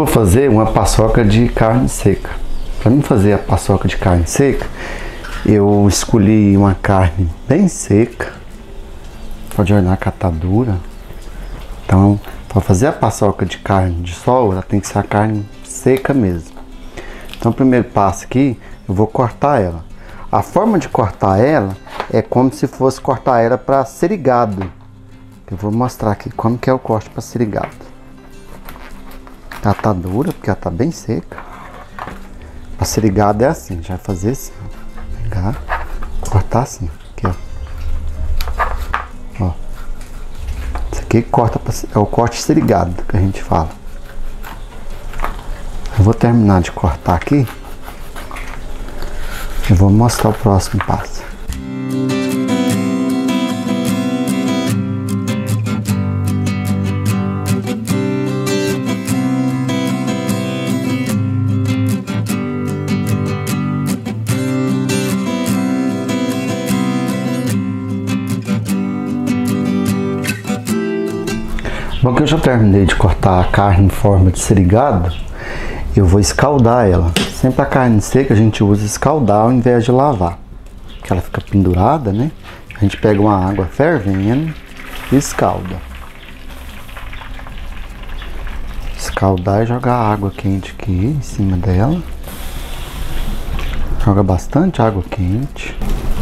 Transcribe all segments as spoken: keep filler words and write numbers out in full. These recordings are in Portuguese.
fazer uma paçoca de carne seca. Para mim fazer a paçoca de carne seca, eu escolhi uma carne bem seca. Pode olhar que ela tá dura. Então, para fazer a paçoca de carne de sol, ela tem que ser a carne seca mesmo. Então, o primeiro passo aqui, eu vou cortar ela. A forma de cortar ela é como se fosse cortar ela para serigado. Eu vou mostrar aqui como que é o corte para serigado. Ela tá dura, porque ela tá bem seca. Para serigado é assim, a gente vai fazer assim, ó. Pegar, cortar assim, aqui, ó. Ó. Isso aqui corta pra, é o corte serigado que a gente fala. Eu vou terminar de cortar aqui e vou mostrar o próximo passo. Bom, que eu já terminei de cortar a carne em forma de serigado, eu vou escaldar ela. Sempre a carne seca a gente usa escaldar ao invés de lavar, porque ela fica pendurada, né? A gente pega uma água fervendo e escalda. Escaldar e jogar água quente aqui em cima dela. Joga bastante água quente.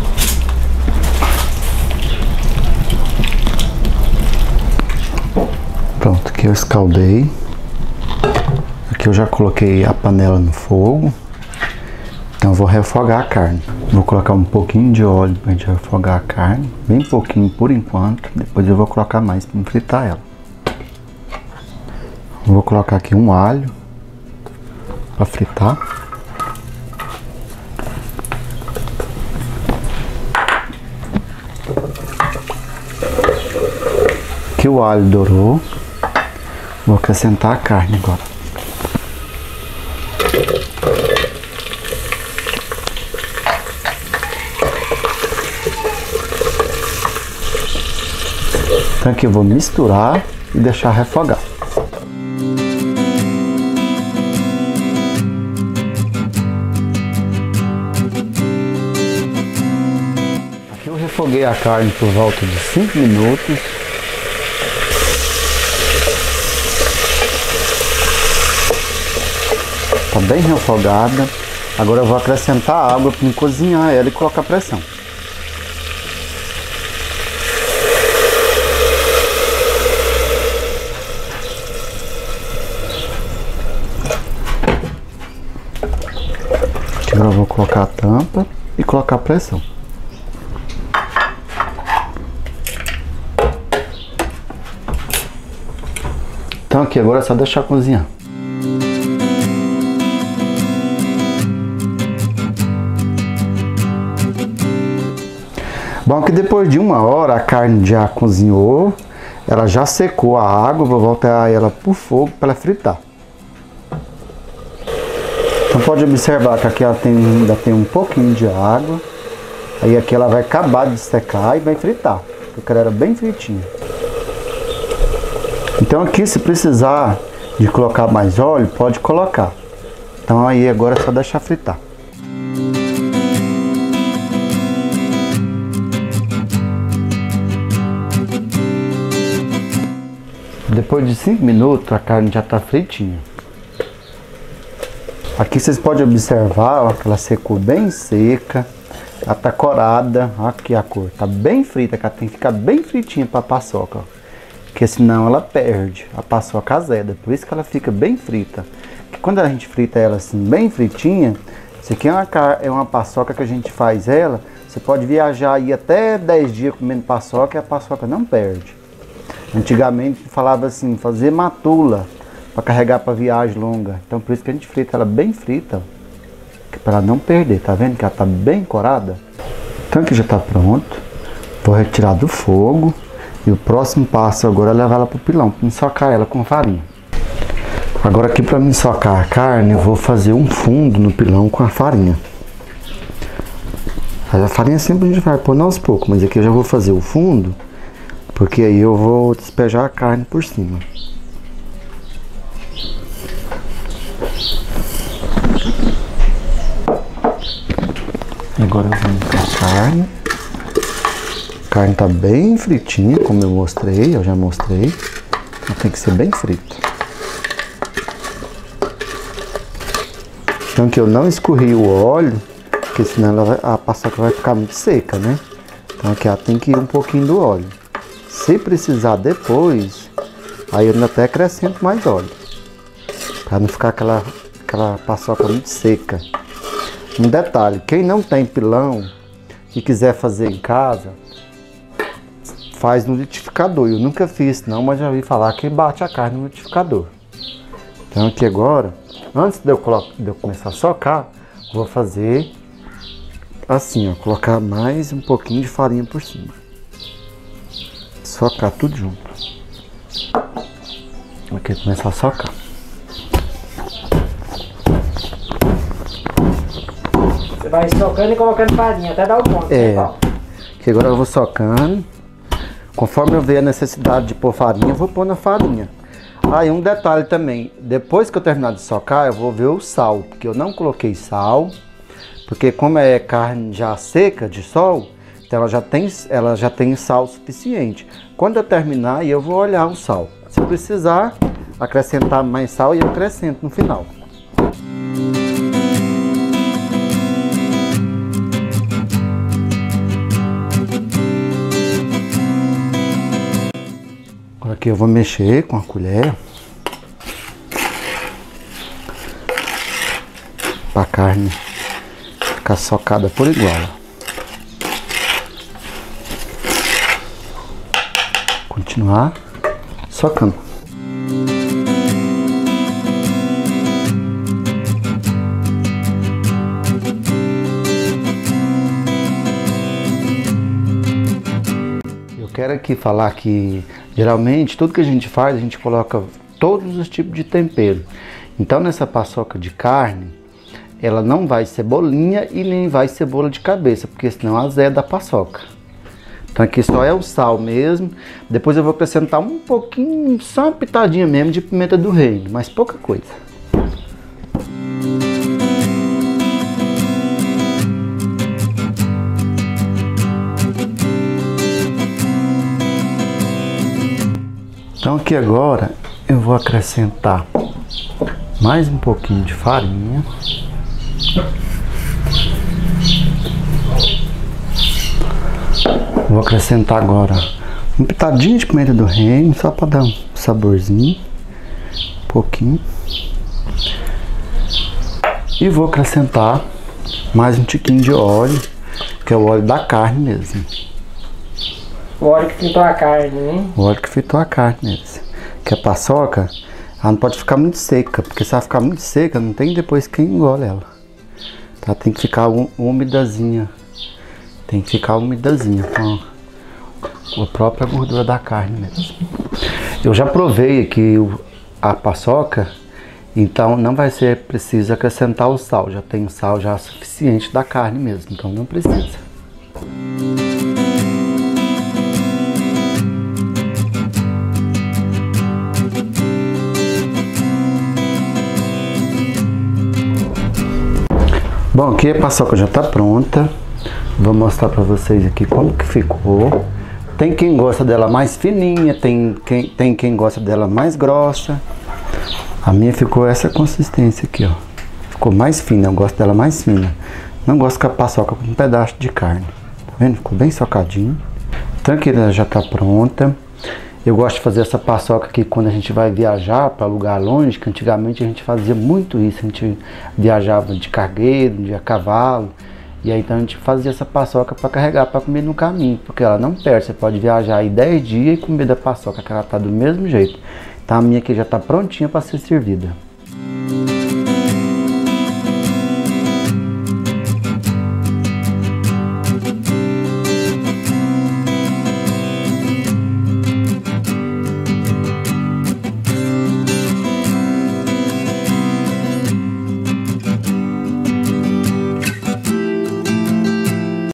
Pronto, aqui eu escaldei. Aqui eu já coloquei a panela no fogo. Então eu vou refogar a carne. Vou colocar um pouquinho de óleo pra gente refogar a carne. Bem pouquinho por enquanto. Depois eu vou colocar mais para fritar ela. Vou colocar aqui um alho para fritar. Aqui o alho dourou. Vou acrescentar a carne agora. Então aqui eu vou misturar e deixar refogar. Aqui eu refoguei a carne por volta de cinco minutos. Tá bem refogada. Agora eu vou acrescentar água para cozinhar ela e colocar pressão. Agora eu vou colocar a tampa e colocar a pressão. Então aqui agora é só deixar cozinhar. Bom, que depois de uma hora a carne já cozinhou, ela já secou a água, vou voltar ela pro fogo para ela fritar. Então pode observar que aqui ela tem, ainda tem um pouquinho de água, aí aqui ela vai acabar de secar e vai fritar, porque ela era bem fritinha. Então aqui se precisar de colocar mais óleo, pode colocar. Então aí agora é só deixar fritar. Depois de cinco minutos a carne já está fritinha. Aqui vocês podem observar, ó, que ela secou bem seca. Ela tá corada, ó, aqui a cor. Tá bem frita, que ela tem que ficar bem fritinha para a paçoca, ó. Porque senão ela perde a paçoca azeda. Por isso que ela fica bem frita. Porque quando a gente frita ela assim, bem fritinha, isso aqui é uma, é uma paçoca que a gente faz ela. Você pode viajar aí até dez dias comendo paçoca e a paçoca não perde. Antigamente falava assim, fazer matula para carregar para viagem longa. Então por isso que a gente frita ela bem frita, para ela não perder. Tá vendo que ela tá bem corada? Então aqui já tá pronto. Vou retirar do fogo. E o próximo passo agora é levar ela pro pilão, para ensocar ela com farinha. Agora aqui para ensocar a carne, eu vou fazer um fundo no pilão com a farinha. A farinha sempre a gente vai pôr aos poucos, mas aqui eu já vou fazer o fundo. Porque aí eu vou despejar a carne por cima. Agora vamos com a carne. A carne tá bem fritinha, como eu mostrei, eu já mostrei. Ela tem que ser bem frita. Então que eu não escorri o óleo, porque senão ela vai, a paçoca vai ficar muito seca, né? Então aqui ela tem que ir um pouquinho do óleo. Se precisar depois, aí eu ainda até acrescento mais óleo. Para não ficar aquela, aquela paçoca muito seca. Um detalhe, quem não tem pilão e quiser fazer em casa, faz no liquidificador. Eu nunca fiz não, mas já ouvi falar que bate a carne no liquidificador. Então aqui agora, antes de eu, colocar, de eu começar a socar, vou fazer assim, ó, colocar mais um pouquinho de farinha por cima. Socar tudo junto. Aqui começar a socar. Você vai socando e colocando farinha até dar o ponto. É, né, que agora eu vou socando. Conforme eu ver a necessidade de pôr farinha, eu vou pôr na farinha. Aí ah, um detalhe também, depois que eu terminar de socar, eu vou ver o sal, porque eu não coloquei sal, porque como é carne já seca de sol, então ela já tem, ela já tem sal suficiente. Quando eu terminar, eu vou olhar o sal. Se precisar acrescentar mais sal, eu acrescento no final. Aqui eu vou mexer com a colher para a carne ficar socada por igual. Continuar socando. Eu quero aqui falar que geralmente, tudo que a gente faz, a gente coloca todos os tipos de tempero. Então, nessa paçoca de carne, ela não vai cebolinha e nem vai cebola de cabeça, porque senão azeda a paçoca. Então, aqui só é o sal mesmo. Depois eu vou acrescentar um pouquinho, só uma pitadinha mesmo de pimenta do reino, mas pouca coisa. Então aqui agora eu vou acrescentar mais um pouquinho de farinha. Vou acrescentar agora um pitadinho de pimenta do reino, só para dar um saborzinho, um pouquinho. E vou acrescentar mais um tiquinho de óleo, que é o óleo da carne mesmo. O óleo que fritou a carne, né? O óleo que fritou a carne mesmo. Que a paçoca, ela não pode ficar muito seca, porque se ela ficar muito seca, não tem depois quem engole ela. Ela tem que ficar umidazinha. Tem que ficar umidazinha com a própria gordura da carne mesmo. Eu já provei aqui a paçoca, então não vai ser preciso acrescentar o sal. Já tem o sal já suficiente da carne mesmo, então não precisa. Bom, aqui a paçoca já está pronta. Vou mostrar para vocês aqui como que ficou. Tem quem gosta dela mais fininha, tem quem, tem quem gosta dela mais grossa. A minha ficou essa consistência aqui, ó. Ficou mais fina, eu gosto dela mais fina. Não gosto com a paçoca com um pedaço de carne. Tá vendo? Ficou bem socadinho. Tranquila, já está pronta. Eu gosto de fazer essa paçoca aqui quando a gente vai viajar para lugar longe, que antigamente a gente fazia muito isso. A gente viajava de cargueiro, de a cavalo, e aí então a gente fazia essa paçoca para carregar, para comer no caminho, porque ela não perde. Você pode viajar aí dez dias e comer da paçoca, que ela tá do mesmo jeito. Então a minha aqui já está prontinha para ser servida.